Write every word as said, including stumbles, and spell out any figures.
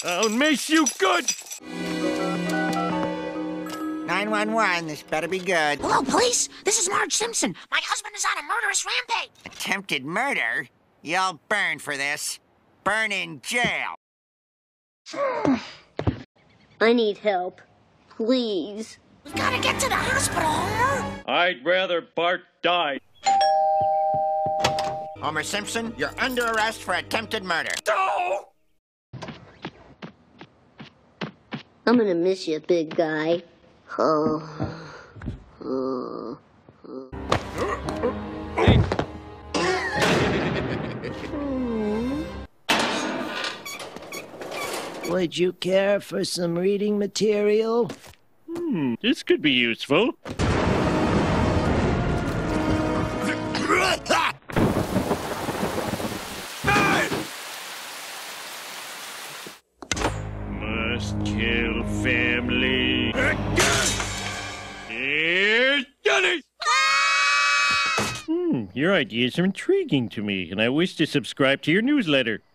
I'll miss you good! nine one one, this better be good. Hello, police. This is Marge Simpson. My husband is on a murderous rampage. Attempted murder? You'll burn for this. Burn in jail. I need help. Please. We've got to get to the hospital, Homer. I'd rather Bart die. Homer Simpson, you're under arrest for attempted murder. No! I'm gonna miss you, big guy. Oh. Oh. Would you care for some reading material? Hmm, this could be useful. Must kill family. Here's Johnny! Hmm, your ideas are intriguing to me, and I wish to subscribe to your newsletter.